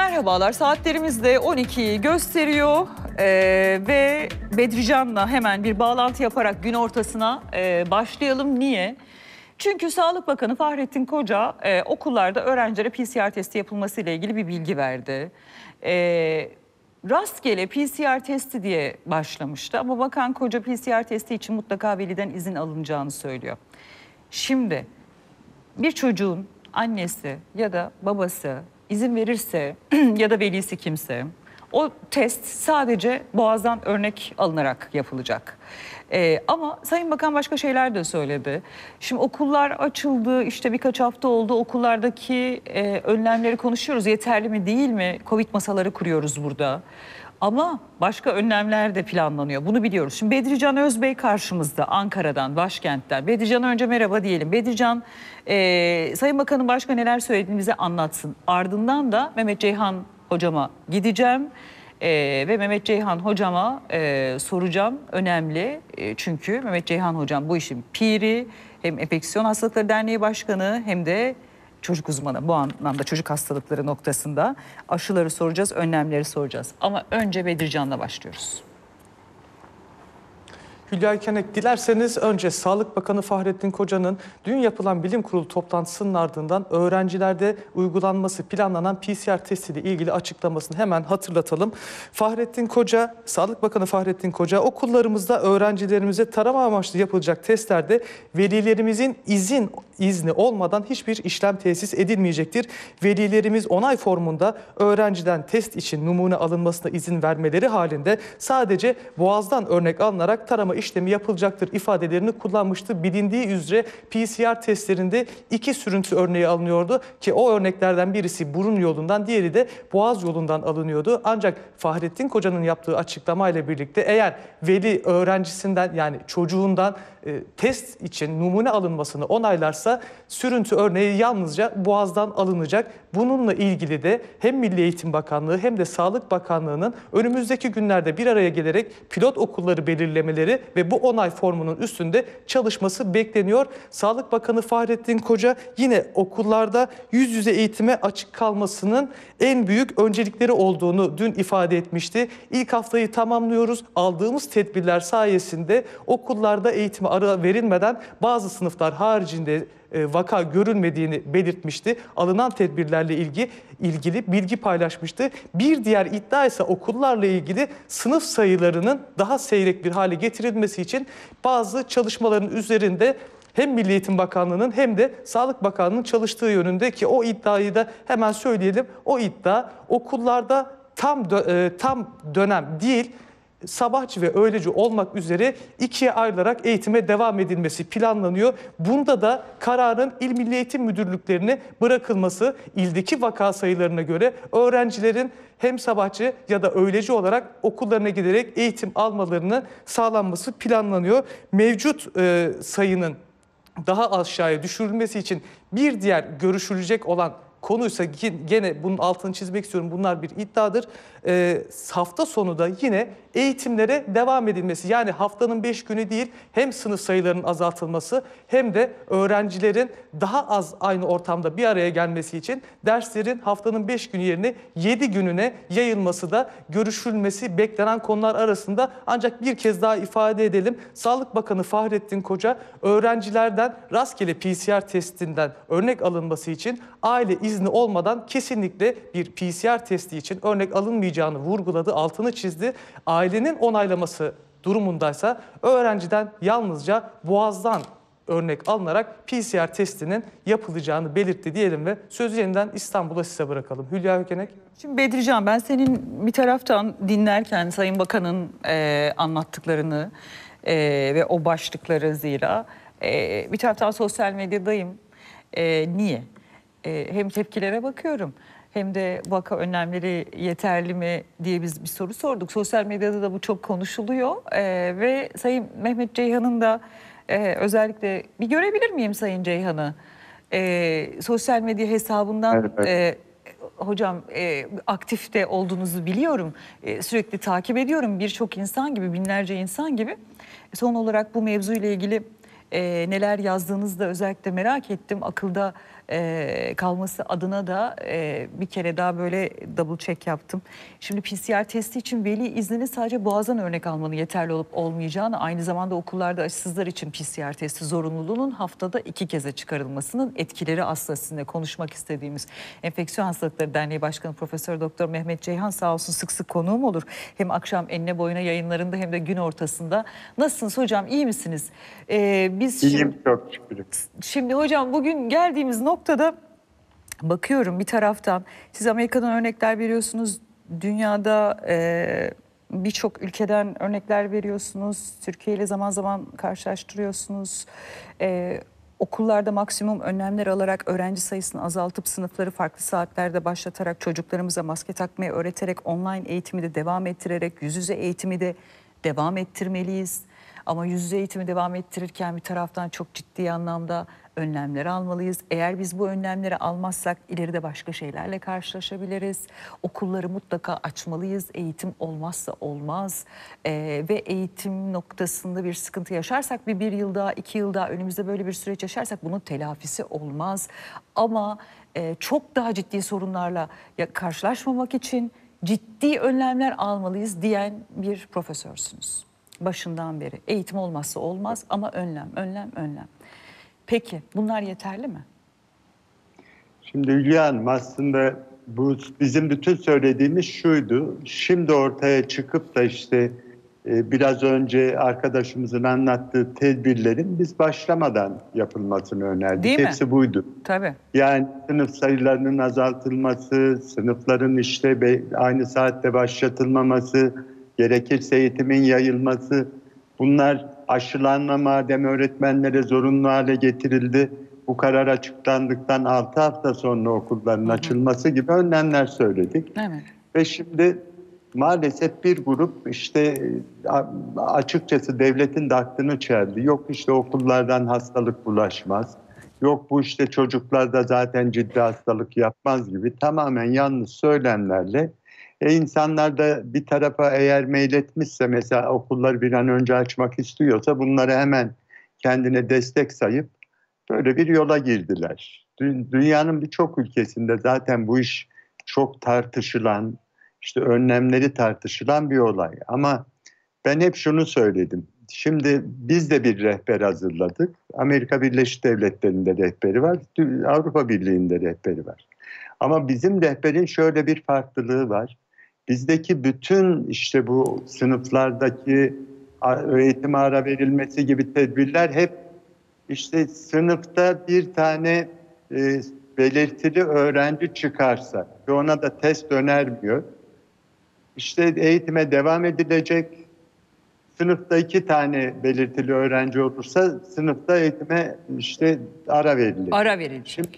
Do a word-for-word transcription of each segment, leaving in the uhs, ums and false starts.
Merhabalar, saatlerimiz de on ikiyi gösteriyor ee, ve Bedrican'la hemen bir bağlantı yaparak gün ortasına e, başlayalım. Niye? Çünkü Sağlık Bakanı Fahrettin Koca e, okullarda öğrencilere P C R testi yapılması ile ilgili bir bilgi verdi. E, rastgele P C R testi diye başlamıştı ama Bakan Koca P C R testi için mutlaka veliden izin alınacağını söylüyor. Şimdi bir çocuğun annesi ya da babası izin verirse ya da velisi kimse, o test sadece boğazdan örnek alınarak yapılacak. Ee, ama Sayın Bakan başka şeyler de söyledi. Şimdi okullar açıldı, işte birkaç hafta oldu, okullardaki e, önlemleri konuşuyoruz. Yeterli mi değil mi? Covid masaları kuruyoruz burada. Ama başka önlemler de planlanıyor. Bunu biliyoruz. Şimdi Bedrican Özbey karşımızda, Ankara'dan, başkentten. Bedrican'a önce merhaba diyelim. Bedrican, e, Sayın Bakan'ın başka neler söylediğini bize anlatsın. Ardından da Mehmet Ceyhan hocama gideceğim. E, ve Mehmet Ceyhan hocama e, soracağım. Önemli. E, çünkü Mehmet Ceyhan hocam bu işin piri. Hem Enfeksiyon Hastalıkları Derneği Başkanı hem de çocuk uzmanı, bu anlamda çocuk hastalıkları noktasında aşıları soracağız, önlemleri soracağız. Ama önce Bedrican'la başlıyoruz. Hülya Erkenek, dilerseniz önce Sağlık Bakanı Fahrettin Koca'nın dün yapılan bilim kurulu toplantısının ardından öğrencilerde uygulanması planlanan P C R testiyle ilgili açıklamasını hemen hatırlatalım. Fahrettin Koca, Sağlık Bakanı Fahrettin Koca, okullarımızda öğrencilerimize tarama amaçlı yapılacak testlerde velilerimizin izin izni olmadan hiçbir işlem tesis edilmeyecektir. Velilerimiz onay formunda öğrenciden test için numune alınmasına izin vermeleri halinde sadece boğazdan örnek alınarak tarama işlemi yapılacaktır ifadelerini kullanmıştı. Bilindiği üzere P C R testlerinde iki sürüntü örneği alınıyordu ki o örneklerden birisi burun yolundan, diğeri de boğaz yolundan alınıyordu. Ancak Fahrettin Koca'nın yaptığı açıklamayla birlikte eğer veli öğrencisinden, yani çocuğundan e, test için numune alınmasını onaylarsa sürüntü örneği yalnızca boğazdan alınacak. Bununla ilgili de hem Milli Eğitim Bakanlığı hem de Sağlık Bakanlığı'nın önümüzdeki günlerde bir araya gelerek pilot okulları belirlemeleri ve bu onay formunun üstünde çalışması bekleniyor. Sağlık Bakanı Fahrettin Koca yine okullarda yüz yüze eğitime açık kalmasının en büyük öncelikleri olduğunu dün ifade etmişti. İlk haftayı tamamlıyoruz. Aldığımız tedbirler sayesinde okullarda eğitime ara verilmeden bazı sınıflar haricinde vaka görülmediğini belirtmişti. Alınan tedbirlerle ilgili ilgili bilgi paylaşmıştı. Bir diğer iddia ise okullarla ilgili sınıf sayılarının daha seyrek bir hale getirilmesi için bazı çalışmaların üzerinde hem Milli Eğitim Bakanlığı'nın hem de Sağlık Bakanlığı'nın çalıştığı yönünde, ki o iddiayı da hemen söyleyelim. O iddia okullarda tam dö tam dönem değil, sabahçı ve öğleci olmak üzere ikiye ayrılarak eğitime devam edilmesi planlanıyor. Bunda da kararın İl Milli Eğitim Müdürlüklerine bırakılması, ildeki vaka sayılarına göre öğrencilerin hem sabahçı ya da öğleci olarak okullarına giderek eğitim almalarını sağlanması planlanıyor. Mevcut e, sayının daha aşağıya düşürülmesi için bir diğer görüşülecek olan konuysa, gene bunun altını çizmek istiyorum, bunlar bir iddiadır. Ee, hafta sonu da yine eğitimlere devam edilmesi, yani haftanın beş günü değil, hem sınıf sayılarının azaltılması hem de öğrencilerin daha az aynı ortamda bir araya gelmesi için derslerin haftanın beş günü yerine yedi gününe yayılması da görüşülmesi beklenen konular arasında. Ancak bir kez daha ifade edelim, Sağlık Bakanı Fahrettin Koca öğrencilerden rastgele P C R testinden örnek alınması için aile izni olmadan kesinlikle bir P C R testi için örnek alınmayacağını vurguladı, altını çizdi. Ailenin onaylaması durumundaysa öğrenciden yalnızca boğazdan örnek alınarak P C R testinin yapılacağını belirtti diyelim ve sözü yeniden İstanbul'a size bırakalım. Hülya Erkenek. Şimdi Bedrican, ben senin bir taraftan dinlerken Sayın Bakan'ın e, anlattıklarını e, ve o başlıkları zira e, bir taraftan sosyal medyadayım. E, niye? E, hem tepkilere bakıyorum hem de vaka önlemleri yeterli mi diye biz bir soru sorduk. Sosyal medyada da bu çok konuşuluyor e, ve Sayın Mehmet Ceyhan'ın da e, özellikle bir görebilir miyim Sayın Ceyhan'ı? E, sosyal medya hesabından evet, evet. E, hocam e, aktif de olduğunuzu biliyorum. E, sürekli takip ediyorum, birçok insan gibi, binlerce insan gibi. Son olarak bu mevzuyla ilgili e, neler yazdığınızı da özellikle merak ettim. Akılda e, kalması adına da e, bir kere daha böyle double check yaptım. Şimdi P C R testi için veli izninin sadece boğazdan örnek almanın yeterli olup olmayacağını, aynı zamanda okullarda aşısızlar için P C R testi zorunluluğunun haftada iki keze çıkarılmasının etkileri aslında sizinle konuşmak istediğimiz Enfeksiyon Hastalıkları Derneği Başkanı Profesör Doktor Mehmet Ceyhan sağ olsun sık sık konuğum olur. Hem akşam enine boyuna yayınlarında hem de gün ortasında. Nasılsınız hocam, iyi misiniz? Ee, biz İyiyim, şimdi, çok şükür. şimdi hocam bugün geldiğimiz noktada bakıyorum bir taraftan siz Amerika'dan örnekler veriyorsunuz. Dünyada e, birçok ülkeden örnekler veriyorsunuz. Türkiye ile zaman zaman karşılaştırıyorsunuz. E, okullarda maksimum önlemler alarak öğrenci sayısını azaltıp sınıfları farklı saatlerde başlatarak çocuklarımıza maske takmayı öğreterek online eğitimi de devam ettirerek yüz yüze eğitimi de devam ettirmeliyiz. Ama yüz yüze eğitimi devam ettirirken bir taraftan çok ciddi anlamda önlemler almalıyız. Eğer biz bu önlemleri almazsak ileride başka şeylerle karşılaşabiliriz. Okulları mutlaka açmalıyız. Eğitim olmazsa olmaz. Ee, ve eğitim noktasında bir sıkıntı yaşarsak bir, bir yıl daha, iki yıl daha önümüzde böyle bir süreç yaşarsak bunun telafisi olmaz. Ama e, çok daha ciddi sorunlarla ya, karşılaşmamak için ciddi önlemler almalıyız diyen bir profesörsünüz. Başından beri eğitim olmazsa olmaz ama önlem, önlem, önlem. Peki bunlar yeterli mi? Şimdi Hülya Hanım, aslında bu bizim bütün söylediğimiz şuydu. Şimdi ortaya çıkıp da işte e, biraz önce arkadaşımızın anlattığı tedbirlerin biz başlamadan yapılmasını önerdik. Değil mi? Hepsi buydu. Tabii. Yani sınıf sayılarının azaltılması, sınıfların işte be- aynı saatte başlatılmaması, gerekirse eğitimin yayılması, bunlar aşılanma madem öğretmenlere zorunlu hale getirildi, bu karar açıklandıktan altı hafta sonra okulların Hı hı. açılması gibi önlemler söyledik. Evet. Ve şimdi maalesef bir grup işte a- açıkçası devletin de aklını çeldi. Yok işte okullardan hastalık bulaşmaz. Yok bu işte çocuklarda zaten ciddi hastalık yapmaz gibi tamamen yanlış söylemlerle e insanlar da bir tarafa eğer meyletmişse, mesela okulları bir an önce açmak istiyorsa, bunları hemen kendine destek sayıp böyle bir yola girdiler. Dü- Dünyanın birçok ülkesinde zaten bu iş çok tartışılan, işte önlemleri tartışılan bir olay. Ama ben hep şunu söyledim. Şimdi biz de bir rehber hazırladık. Amerika Birleşik Devletleri'nde rehberi var, Avrupa Birliği'nde rehberi var. Ama bizim rehberin şöyle bir farklılığı var. Bizdeki bütün işte bu sınıflardaki eğitim ara verilmesi gibi tedbirler hep işte sınıfta bir tane e, belirtili öğrenci çıkarsa ve ona da test önermiyor, İşte eğitime devam edilecek. Sınıfta iki tane belirtili öğrenci olursa sınıfta eğitime işte ara verilecek. Ara verilecek. Şimdi,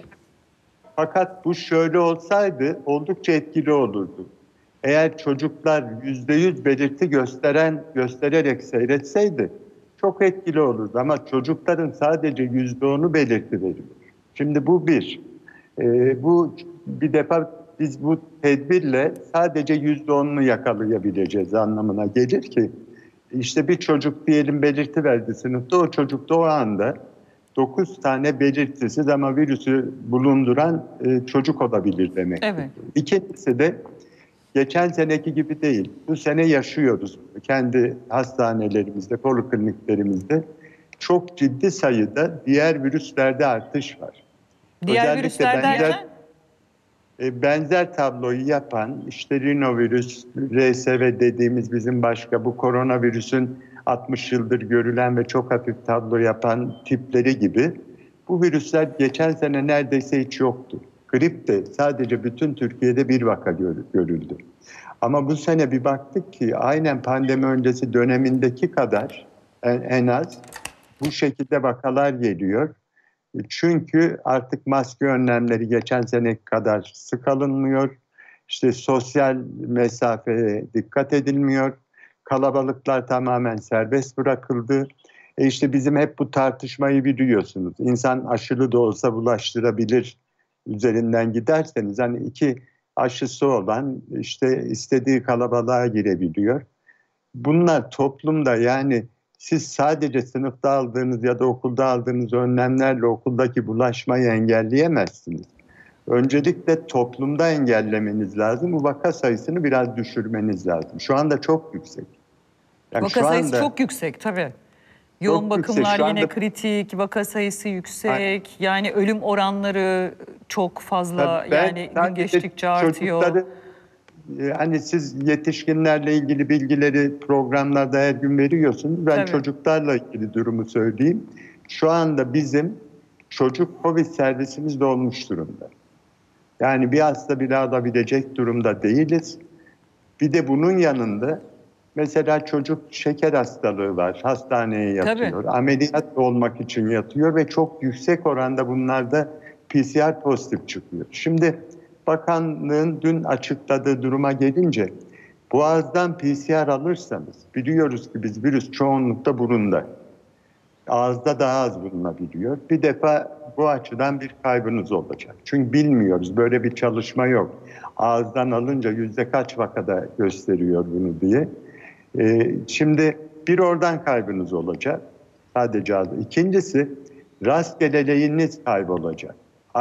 fakat bu şöyle olsaydı oldukça etkili olurdu. Eğer çocuklar yüzde yüz belirti gösteren göstererek seyretseydi çok etkili olurdu. Ama çocukların sadece yüzde onu belirti veriyor. Şimdi bu bir. Ee, bu bir defa biz bu tedbirle sadece yüzde onunu yakalayabileceğiz anlamına gelir ki, işte bir çocuk diyelim belirti verdi sınıfta, o çocuk da o anda dokuz tane belirtisiz ama virüsü bulunduran e, çocuk olabilir demek. Evet. İkincisi de geçen seneki gibi değil. Bu sene yaşıyoruz. Kendi hastanelerimizde, polikliniklerimizde çok ciddi sayıda diğer virüslerde artış var. Diğer Özellikle virüsler benzer, derken? e, benzer tabloyu yapan işte rinovirüs, R S V dediğimiz bizim başka bu koronavirüsün altmış yıldır görülen ve çok hafif tablo yapan tipleri gibi bu virüsler geçen sene neredeyse hiç yoktu. Grip de sadece bütün Türkiye'de bir vaka görüldü. Ama bu sene bir baktık ki aynen pandemi öncesi dönemindeki kadar en, en az bu şekilde vakalar geliyor. Çünkü artık maske önlemleri geçen sene kadar sık alınmıyor. İşte sosyal mesafeye dikkat edilmiyor. Kalabalıklar tamamen serbest bırakıldı. E işte bizim hep bu tartışmayı biliyorsunuz. İnsan aşılı da olsa bulaştırabilir üzerinden giderseniz, hani iki aşısı olan işte istediği kalabalığa girebiliyor. Bunlar toplumda yani siz sadece sınıfta aldığınız ya da okulda aldığınız önlemlerle okuldaki bulaşmayı engelleyemezsiniz. Öncelikle toplumda engellemeniz lazım. Bu vaka sayısını biraz düşürmeniz lazım. Şu anda çok yüksek. Yani Vaka şu sayısı anda, çok yüksek tabii. Yoğun Çok yüksek. bakımlar Şu yine anda- kritik, vaka sayısı yüksek. Aynen. Yani ölüm oranları çok fazla, Tabii ben yani gün sadece geçtikçe artıyor. çocukları, e, hani siz yetişkinlerle ilgili bilgileri programlarda her gün veriyorsunuz. Ben Tabii. çocuklarla ilgili durumu söyleyeyim. Şu anda bizim çocuk Covid servisimiz dolmuş durumda. Yani bir hasta bile alabilecek durumda değiliz. Bir de bunun yanında mesela çocuk şeker hastalığı var, hastaneye yatıyor, Tabii. ameliyat olmak için yatıyor ve çok yüksek oranda bunlarda P C R pozitif çıkıyor. Şimdi bakanlığın dün açıkladığı duruma gelince boğazdan P C R alırsanız, biliyoruz ki biz virüs çoğunlukta burunda. Ağızda daha az bulunabiliyor. Bir defa bu açıdan bir kaybınız olacak. Çünkü bilmiyoruz, böyle bir çalışma yok. Ağızdan alınca yüzde kaç vakada gösteriyor bunu diye. Ee, şimdi bir oradan kaybınız olacak. Sadece ağızda. İkincisi, rastgeleliğiniz kaybolacak.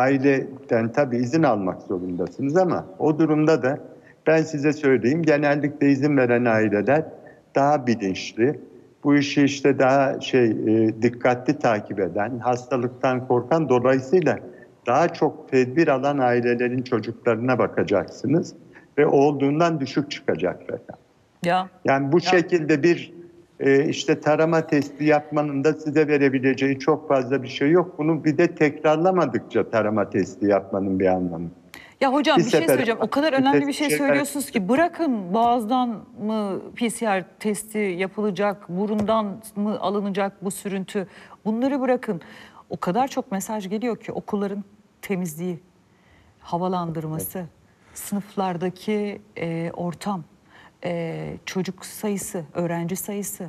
Aileden tabii izin almak zorundasınız ama o durumda da ben size söyleyeyim, genellikle izin veren aileler daha bilinçli, bu işi işte daha şey e, dikkatli takip eden, hastalıktan korkan, dolayısıyla daha çok tedbir alan ailelerin çocuklarına bakacaksınız ve olduğundan düşük çıkacak rakam. Ya Yani bu şekilde bir e, işte tarama testi yapmanın da size verebileceği çok fazla bir şey yok. Bunu bir de tekrarlamadıkça tarama testi yapmanın bir anlamı. Ya hocam Bir bir şey sefer- söyleyeceğim. O kadar önemli bir şey Şeyler- söylüyorsunuz ki bırakın boğazdan mı P C R testi yapılacak, burundan mı alınacak bu sürüntü. Bunları bırakın. O kadar çok mesaj geliyor ki okulların temizliği, havalandırması, sınıflardaki e, ortam, e, çocuk sayısı, öğrenci sayısı.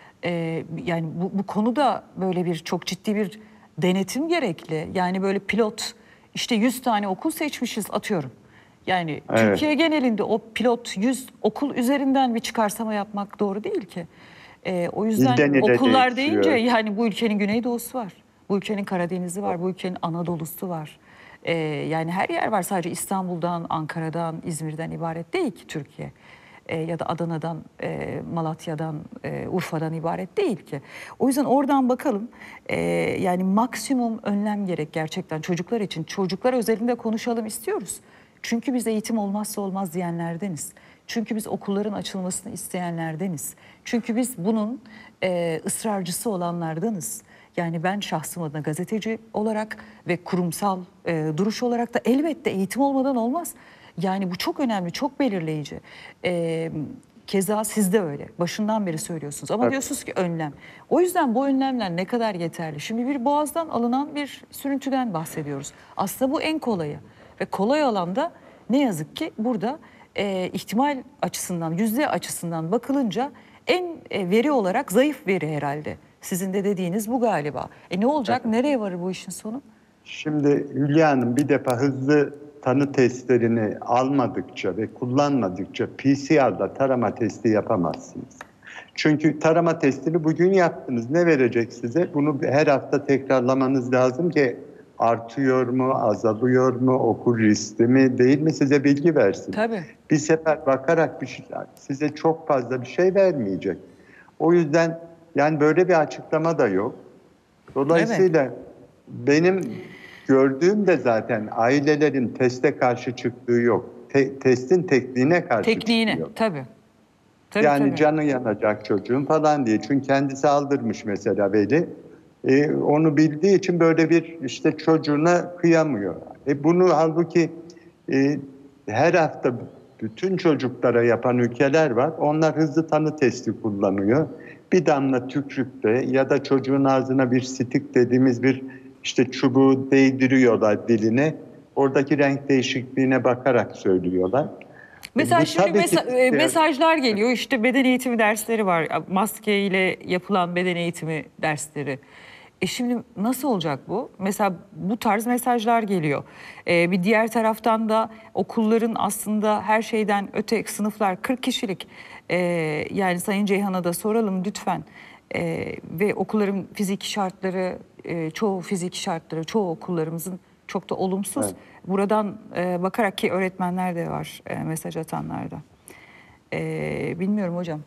E, yani bu, bu konuda böyle bir çok ciddi bir denetim gerekli. Yani böyle pilot işte yüz tane okul seçmişiz atıyorum. Yani Evet. Türkiye genelinde o pilot yüz okul üzerinden bir çıkarsama yapmak doğru değil ki. E, o yüzden İlden ile okullar değişiyor. deyince yani bu ülkenin Güneydoğu'su var. Bu ülkenin Karadeniz'i var, bu ülkenin Anadolu'su var. Ee, yani her yer var, sadece İstanbul'dan, Ankara'dan, İzmir'den ibaret değil ki Türkiye. Ee, ya da Adana'dan, e, Malatya'dan, e, Urfa'dan ibaret değil ki. O yüzden oradan bakalım. Ee, yani maksimum önlem gerek gerçekten çocuklar için. Çocuklar özelinde konuşalım istiyoruz. Çünkü biz eğitim olmazsa olmaz diyenlerdeniz. Çünkü biz okulların açılmasını isteyenlerdeniz. Çünkü biz bunun e, ısrarcısı olanlardanız. Yani ben şahsım adına gazeteci olarak ve kurumsal e, duruş olarak da elbette eğitim olmadan olmaz. Yani bu çok önemli, çok belirleyici. E, keza siz de öyle. Başından beri söylüyorsunuz ama Evet. diyorsunuz ki önlem. O yüzden bu önlemler ne kadar yeterli? Şimdi bir boğazdan alınan bir sürüntüden bahsediyoruz. Aslında bu en kolayı. Ve kolay alanda ne yazık ki burada e, ihtimal açısından, yüzde açısından bakılınca en e, veri olarak zayıf veri herhalde. Sizin de dediğiniz bu galiba. E ne olacak? Evet. Nereye varır bu işin sonu? Şimdi Hülya Hanım, bir defa hızlı tanı testlerini almadıkça ve kullanmadıkça P C R'da tarama testi yapamazsınız. Çünkü tarama testini bugün yaptınız. Ne verecek size? Bunu her hafta tekrarlamanız lazım ki artıyor mu, azalıyor mu, okur riskli mi, değil mi, size bilgi versin. Tabii. Bir sefer bakarak bir şey, size çok fazla bir şey vermeyecek. O yüzden yani böyle bir açıklama da yok. Dolayısıyla evet. benim gördüğüm de zaten ailelerin teste karşı çıktığı yok. Te- testin tekniğine karşı Tekniğine, çıkıyor. tabii. Tabii, yani tabii. canı yanacak çocuğun falan diye. Çünkü kendisi aldırmış mesela veli. Ee, onu bildiği için böyle bir işte çocuğuna kıyamıyor. E bunu halbuki e, her hafta bütün çocuklara yapan ülkeler var. Onlar hızlı tanı testi kullanıyor. Bir damla tükürükle ya da çocuğun ağzına bir stik dediğimiz bir işte çubuğu değdiriyorlar diline. Oradaki renk değişikliğine bakarak söylüyorlar. Mesela Bu şimdi tabii mesa- ki- e, mesajlar geliyor, işte beden eğitimi dersleri var, maske ile yapılan beden eğitimi dersleri. E şimdi nasıl olacak bu? Mesela bu tarz mesajlar geliyor. Ee, bir diğer taraftan da okulların aslında her şeyden öte sınıflar kırk kişilik. Ee, yani Sayın Ceyhan'a da soralım lütfen. E, ve okulların fiziki şartları, e, çoğu fiziki şartları, çoğu okullarımızın çok da olumsuz. Evet. Buradan e, bakarak ki öğretmenler de var e, mesaj atanlar da. E, bilmiyorum hocam.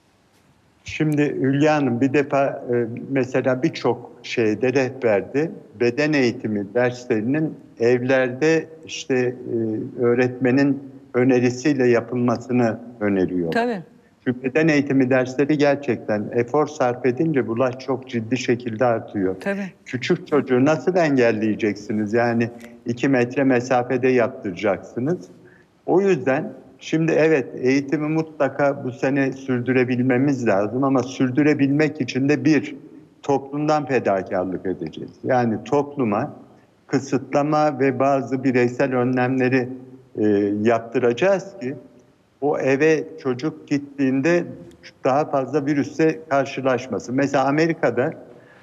Şimdi Hülya Hanım bir defa e, mesela birçok şeyde rehberde beden eğitimi derslerinin evlerde işte e, öğretmenin önerisiyle yapılmasını öneriyor. Tabii. Çünkü beden eğitimi dersleri gerçekten efor sarf edince bulaş çok ciddi şekilde artıyor. Tabii. Küçük çocuğu nasıl engelleyeceksiniz? Yani iki metre mesafede yaptıracaksınız. O yüzden şimdi evet eğitimi mutlaka bu sene sürdürebilmemiz lazım ama sürdürebilmek için de bir toplumdan fedakarlık edeceğiz. Yani topluma kısıtlama ve bazı bireysel önlemleri e, yaptıracağız ki o eve çocuk gittiğinde daha fazla virüse karşılaşmasın. Mesela Amerika'da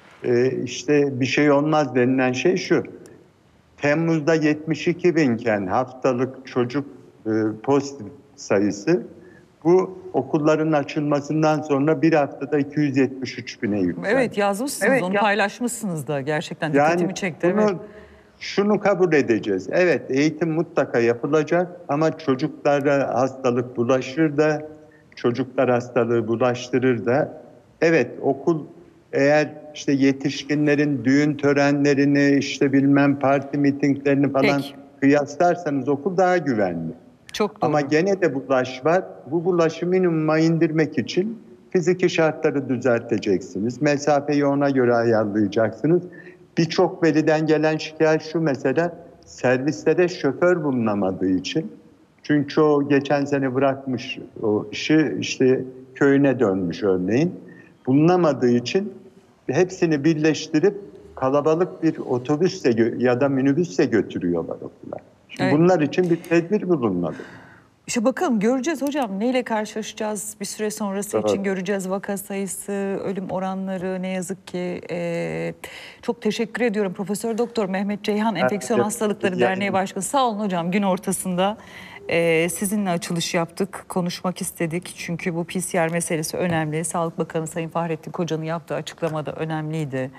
e, işte bir şey olmaz denilen şey şu. Temmuz'da yetmiş iki binken haftalık çocuk e, pozitif sayısı bu okulların açılmasından sonra bir haftada iki yüz yetmiş üç bine yükseldi. Evet yazmışsınız, Evet, onu ya- paylaşmışsınız da gerçekten dikkatimi Yani çekti. bunu, Evet. şunu kabul edeceğiz. Evet eğitim mutlaka yapılacak ama çocuklara hastalık bulaşır da çocuklar hastalığı bulaştırır da. Evet okul eğer işte yetişkinlerin düğün törenlerini işte bilmem parti mitinglerini falan Peki. kıyaslarsanız okul daha güvenli. Çok doğru. Ama gene de bulaş var. Bu bulaşı minimuma indirmek için fiziki şartları düzelteceksiniz. Mesafeyi ona göre ayarlayacaksınız. Birçok veliden gelen şikayet şu mesela, servislere şoför bulunamadığı için. Çünkü o geçen sene bırakmış o işi, işte köyüne dönmüş örneğin. Bulunamadığı için hepsini birleştirip kalabalık bir otobüsle gö- ya da minibüsle götürüyorlar okula. Şimdi Evet. bunlar için bir tedbir bulunmalı. İşte bakalım göreceğiz hocam, neyle karşılaşacağız bir süre sonrası Evet. için göreceğiz. Vaka sayısı, ölüm oranları ne yazık ki. Ee, çok teşekkür ediyorum Profesör Doktor Mehmet Ceyhan, Enfeksiyon de- Hastalıkları rica Derneği ederim. Başkanı. Sağ olun hocam, gün ortasında e, sizinle açılış yaptık, konuşmak istedik. Çünkü bu P C R meselesi önemli. Sağlık Bakanı Sayın Fahrettin Koca'nın yaptığı açıklamada önemliydi.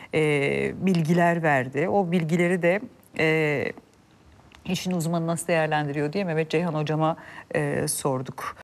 Ee, bilgiler verdi. O bilgileri de... E, İşin uzmanı nasıl değerlendiriyor diye Mehmet Ceyhan hocama e, sorduk.